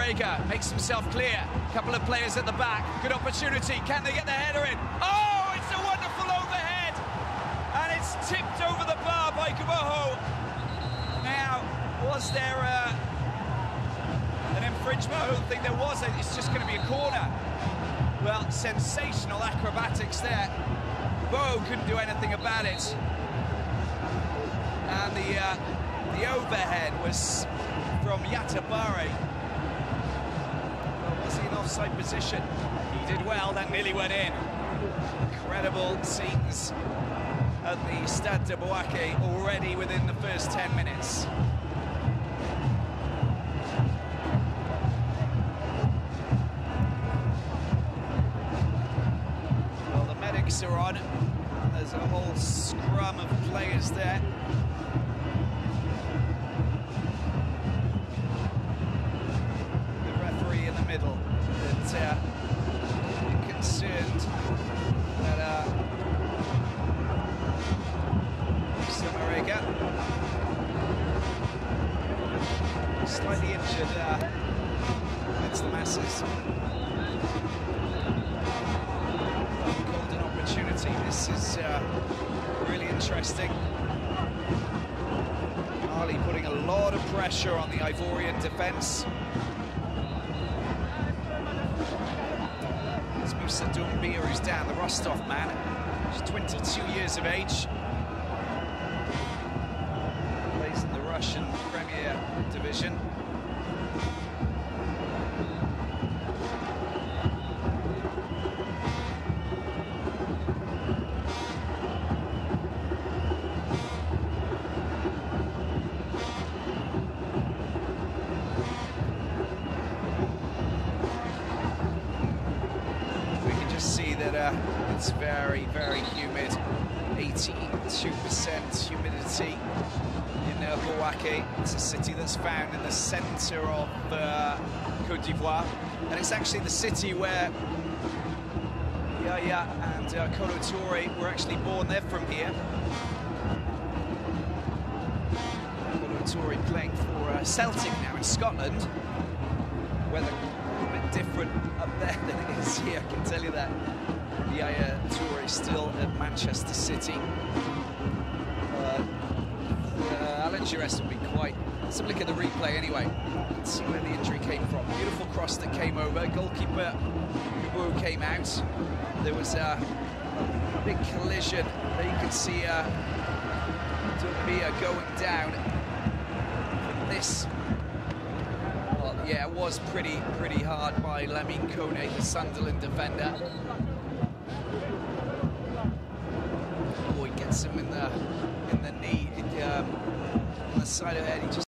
Marega makes himself clear. A couple of players at the back. Good opportunity. Can they get the header in? Oh, it's a wonderful overhead. And it's tipped over the bar by Kuboho. Now, was there an infringement? I don't think there was. It's just going to be a corner. Well, sensational acrobatics there. Kuboho couldn't do anything about it. And the overhead was from Yatabare. Well, was he in offside position? He did well, that nearly went in. Incredible scenes at the Stade de Bouaké already within the first 10 minutes. Well, the medics are on. There's a whole scrum of players there. Middle, that concerned that Marega slightly injured against the masses. Golden opportunity. This is really interesting. Mali putting a lot of pressure on the Ivorian defence. Moussa Doumbia, who's down, the Rostov man. He's 22 years of age. Plays in the Russian Premier Division. See that it's very, very humid. 82% humidity in Bouaké. It's a city that's found in the centre of Côte d'Ivoire, and it's actually the city where Yaya and Kolo Touré were actually born. They're from here. Kolo Touré playing for Celtic now in Scotland. Weather a bit different up there than it is here, I can tell you that. Yaya Touré still at Manchester City. Alan Giresse will be quite... Let's have a look at the replay anyway. Let's see where the injury came from. Beautiful cross that came over. Goalkeeper Kubu came out. There was a big collision. There you can see Doumbia going down from this. Well, yeah, it was pretty hard by Lamine Kone, the Sunderland defender. Oh, he gets him in the knee, on the side of the head. He just